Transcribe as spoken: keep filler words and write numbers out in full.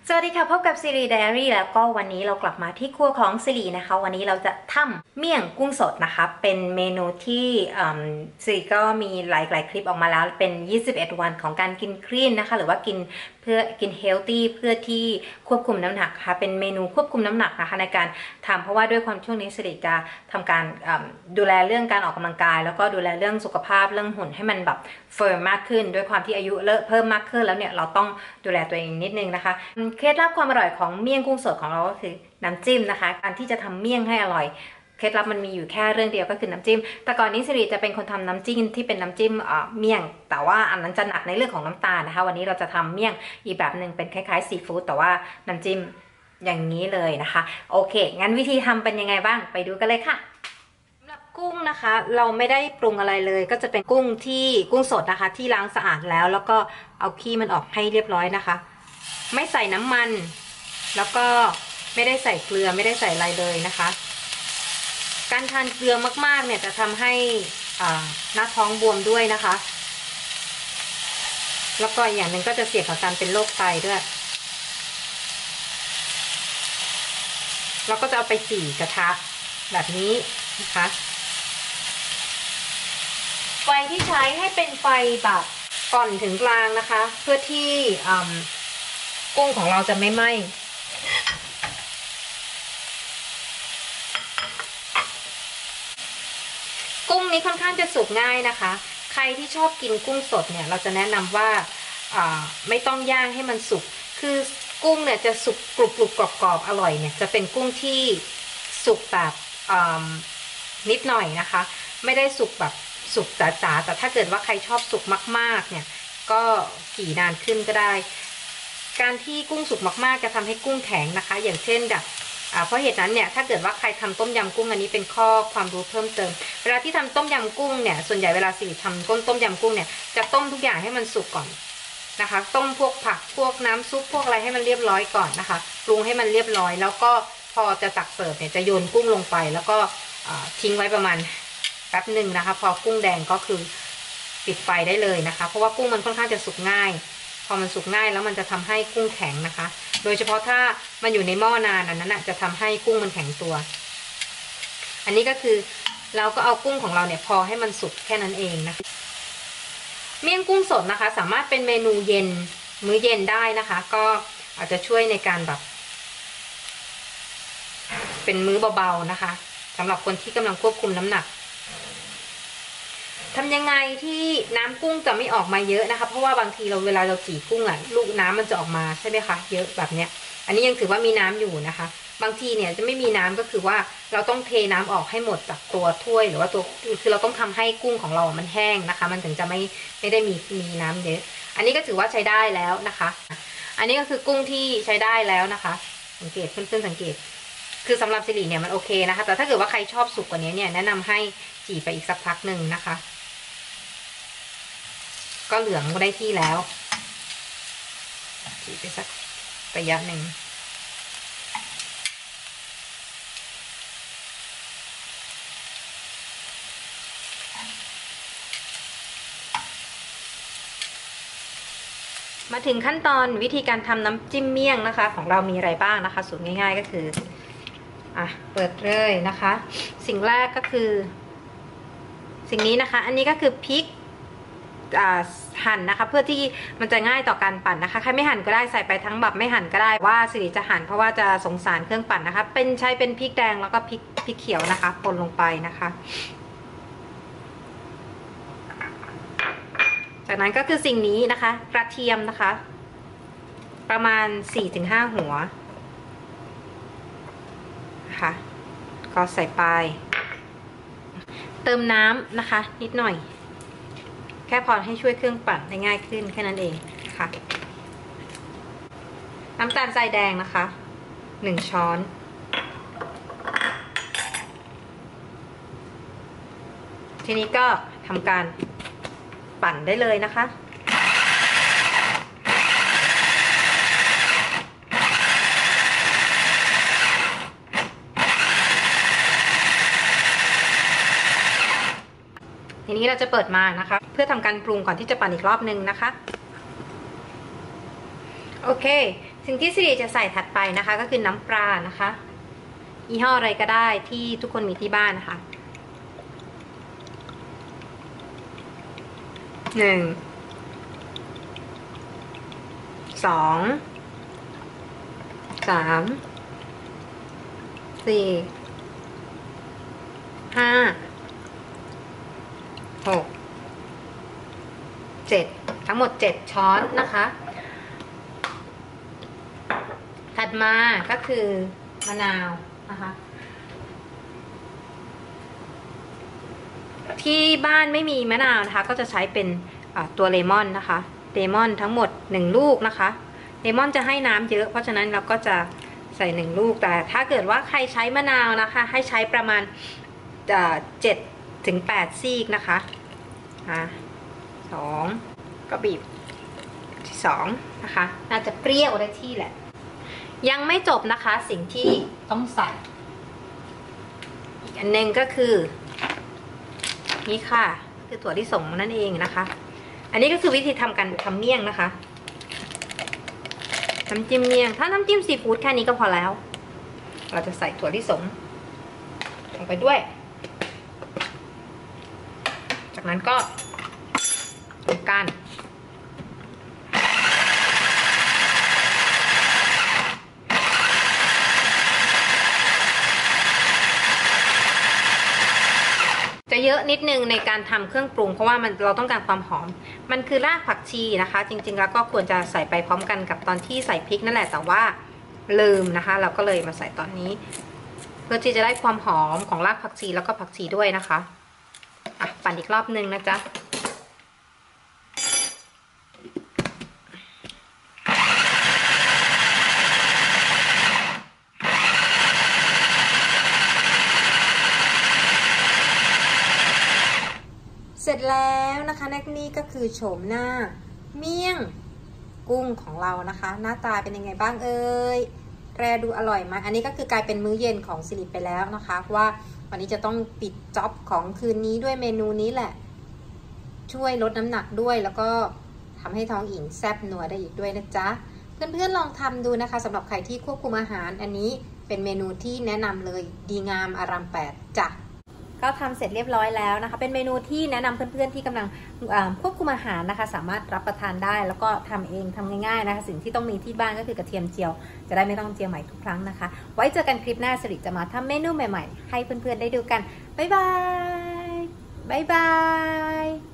สวัสดีค่ะพบกับซิริไดอารี่แล้วก็วันนี้เรากลับมาที่ครัวของซิรินะคะวันนี้เราจะทำเมี่ยงกุ้งสดนะคะเป็นเมนูที่ซิริก็มีหลายๆคลิปออกมาแล้วเป็นยี่สิบเอ็ดวันของการกินคลีนนะคะหรือว่ากินเพื่อกินเฮลตี้เพื่อที่ควบคุมน้ำหนักค่ะเป็นเมนูควบคุมน้ำหนักนะคะในการทำเพราะว่าด้วยความช่วงนี้ซิริจะทำการดูแลเรื่องการออกกำลังกายแล้วก็ดูแลเรื่องสุขภาพเรื่องหุ่นให้มันแบบเฟิร์มมากขึ้นด้วยความที่อายุเลอะเพิ่มมากขึ้นแล้วเนี่ยเราต้องดูแลตัวเองนิดนึงนะคะเคล็ดลับความอร่อยของเมี่ยงกุ้งสดของเราก็คือน้ำจิ้มนะคะการที่จะทำเมี่ยงให้อร่อยเคล็ดลับมันมีอยู่แค่เรื่องเดียวก็คือน้ำจิ้มแต่ก่อนนี้สิริจะเป็นคนทำน้ำจิ้มที่เป็นน้ำจิ้มเมี่ยงแต่ว่าอันนั้นจะหนักในเรื่องของน้ำตาลนะคะวันนี้เราจะทำเมี่ยงอีกแบบหนึ่งเป็นคล้ายๆซีฟู้ดแต่ว่าน้ำจิ้มอย่างนี้เลยนะคะโอเคงั้นวิธีทำเป็นยังไงบ้างไปดูกันเลยค่ะสำหรับกุ้งนะคะเราไม่ได้ปรุงอะไรเลยก็จะเป็นกุ้งที่กุ้งสดนะคะที่ล้างสะอาดแล้วแล้วก็เอาขี้มันออกให้เรียบร้อยนะคะไม่ใส่น้ำมันแล้วก็ไม่ได้ใส่เกลือไม่ได้ใส่อะไรเลยนะคะการทานเกลือมากๆเนี่ยจะทำให้หน้าท้องบวมด้วยนะคะแล้วก็อย่างหนึ่งก็จะเสี่ยงกับการเป็นโรคไตด้วยเราก็จะเอาไปจี่กระทะแบบนี้นะคะไฟที่ใช้ให้เป็นไฟแบบอ่อนถึงกลางนะคะเพื่อที่กุ้งของเราจะไม่ไหม้กุ้งนี้ค่อนข้างจะสุกง่ายนะคะใครที่ชอบกินกุ้งสดเนี่ยเราจะแนะนำว่าไม่ต้องย่างให้มันสุกคือกุ้งเนี่ยจะสุกกรุบกรุบกรอบกรอบอร่อยเนี่ยจะเป็นกุ้งที่สุกแบบนิดหน่อยนะคะไม่ได้สุกแบบสุกจ๋าๆแต่ถ้าเกิดว่าใครชอบสุกมากๆเนี่ยก็กี่นานขึ้นก็ได้การที่กุ้งสุกมากๆจะทำให้กุ้งแข็งนะคะอย่างเช่นแบบเพราะเหตุนั้นเนี่ยถ้าเกิดว่าใครทำต้มยำกุ้งอันนี้เป็นข้อความรู้เพิ่มเติมเวลาที่ทำต้มยำกุ้งเนี่ยส่วนใหญ่เวลาสิริทำก้นต้มยำกุ้งเนี่ยจะต้มทุกอย่างให้มันสุกก่อนนะคะต้มพวกผักพวกน้ำซุปพวกอะไรให้มันเรียบร้อยก่อนนะคะปรุงให้มันเรียบร้อยแล้วก็พอจะตักเสิร์ฟเนี่ยจะโยนกุ้งลงไปแล้วก็ทิ้งไว้ประมาณแป๊บหนึ่งนะคะพอกุ้งแดงก็คือปิดไฟได้เลยนะคะเพราะว่ากุ้งมันค่อนข้างจะสุกง่ายพอมันสุกง่ายแล้วมันจะทำให้กุ้งแข็งนะคะโดยเฉพาะถ้ามันอยู่ในหม้อนานอันนั้นจะทำให้กุ้งมันแข็งตัวอันนี้ก็คือเราก็เอากุ้งของเราเนี่ยพอให้มันสุกแค่นั้นเองนะเมี่ยงกุ้งสดนะคะสามารถเป็นเมนูเย็นมื้อเย็นได้นะคะก็อาจจะช่วยในการแบบเป็นมื้อเบาๆนะคะสำหรับคนที่กำลังควบคุมน้ำหนักทำยังไงที่น้ำกุ้งจะไม่ออกมาเยอะนะคะเพราะว่าบางทีเราเวลาเราจี่กุ้งอ่ะลูกน้ำมันจะออกมาใช่ไหมคะเยอะแบบเนี้ยอันนี้ยังถือว่ามีน้ำอยู่นะคะบางทีเนี่ยจะไม่มีน้ำก็คือว่าเราต้องเทน้ำออกให้หมดจากตัวถ้วยหรือว่าตัวคือเราต้องทำให้กุ้งของเรามันแห้งนะคะมันถึงจะไม่ไม่ได้มีมีน้ำเยอะอันนี้ก็ถือว่าใช้ได้แล้วนะคะอันนี้ก็คือกุ้งที่ใช้ได้แล้วนะคะสังเกตเพื่อนๆสังเกตคือสำหรับสิริเนี่ยมันโอเคนะคะแต่ถ้าเกิดว่าใครชอบสุกกว่านี้เนี่ยแนะนำให้จี่ไปอีกสักพักหนึ่งนะคะก็เหลืองได้ที่แล้วจี่ไปสักระยะหนึ่งมาถึงขั้นตอนวิธีการทำน้ำจิ้มเมี่ยงนะคะของเรามีอะไรบ้างนะคะสูตรง่ายๆก็คืออ่ะเปิดเลยนะคะสิ่งแรกก็คือสิ่งนี้นะคะอันนี้ก็คือพริกหั่นนะคะเพื่อที่มันจะง่ายต่อการปั่นนะคะใครไม่หั่นก็ได้ใส่ไปทั้งแบบไม่หั่นก็ได้ว่าสิริจะหั่นเพราะว่าจะสงสารเครื่องปั่นนะคะเป็นใช้เป็นพริกแดงแล้วก็พริกพริกเขียวนะคะป่นลงไปนะคะจากนั้นก็คือสิ่งนี้นะคะกระเทียมนะคะประมาณ สี่ถึงห้า หัวนะคะก็ใส่ไปเติมน้ำนะคะนิดหน่อยแค่พอให้ช่วยเครื่องปั่นได้ง่ายขึ้นแค่นั้นเองค่ะน้ำตาลทรายแดงนะคะหนึ่งช้อนทีนี้ก็ทำการปั่นได้เลยนะคะทีนี้เราจะเปิดมานะคะเพื่อทำการปรุงก่อนที่จะปั่นอีกรอบนึงนะคะโอเคสิ่งที่สิริจะใส่ถัดไปนะคะก็คือน้ำปลานะคะยี่ห้ออะไรก็ได้ที่ทุกคนมีที่บ้านนะคะหนึ่งสองสามสี่ห้าหกเจ็ดทั้งหมดเจ็ดช้อนนะคะถัดมาก็คือมะนาวนะคะที่บ้านไม่มีมะนาวนะคะก็จะใช้เป็นตัวเลมอนนะคะเลมอนทั้งหมดหนึ่งลูกนะคะเลมอนจะให้น้ำเยอะเพราะฉะนั้นเราก็จะใส่หนึ่งลูกแต่ถ้าเกิดว่าใครใช้มะนาวนะคะให้ใช้ประมาณเจ็ดถึงแปดซีกนะคะอ่ะสองก็บีบที่สองนะคะน่าจะเปรี้ยวได้ที่แหละยังไม่จบนะคะสิ่งที่ต้องใส่อีกอันหนึ่งก็คือนี่ค่ะคือถั่วลิสงนั่นเองนะคะอันนี้ก็คือวิธีทำการทำเมี่ยงนะคะน้ำจิ้มเมี่ยงถ้าน้ำจิ้มซีฟู้ดแค่นี้ก็พอแล้วเราจะใส่ถั่วลิสงลงไปด้วยจากนั้นก็ทำการจะเยอะนิดนึงในการทำเครื่องปรุงเพราะว่ามันเราต้องการความหอมมันคือรากผักชีนะคะจริงๆแล้วก็ควรจะใส่ไปพร้อมกันกับตอนที่ใส่พริกนั่นแหละแต่ว่าลืมนะคะเราก็เลยมาใส่ตอนนี้เพื่อที่จะได้ความหอมของรากผักชีแล้วก็ผักชีด้วยนะคะอ่ะปั่นอีกรอบนึงนะจ๊ะเสร็จแล้วนะคะนี่ก็คือโฉมหน้าเมี่ยงกุ้งของเรานะคะหน้าตาเป็นยังไงบ้างเอ่ยแรดูอร่อยไหมอันนี้ก็คือกลายเป็นมื้อเย็นของสิริไปแล้วนะคะว่าวันนี้จะต้องปิดจ็อบของคืนนี้ด้วยเมนูนี้แหละช่วยลดน้ำหนักด้วยแล้วก็ทำให้ท้องอิ่มแซ่บนัวได้อีกด้วยนะจ๊ะเพื่อนๆลองทำดูนะคะสำหรับใครที่ควบคุมอาหารอันนี้เป็นเมนูที่แนะนำเลยดีงามอารามแปดจ้ะก็ทำเสร็จเรียบร้อยแล้วนะคะเป็นเมนูที่แนะนำเพื่อนๆที่กำลังควบคุมอาหารนะคะสามารถรับประทานได้แล้วก็ทำเองทำง่ายๆนะคะสิ่งที่ต้องมีที่บ้านก็คือกระเทียมเจียวจะได้ไม่ต้องเจียวใหม่ทุกครั้งนะคะไว้เจอกันคลิปหน้าสิริจะมาทำเมนูใหม่ๆให้เพื่อนๆได้ดูกันบ๊ายบายบ๊ายบาย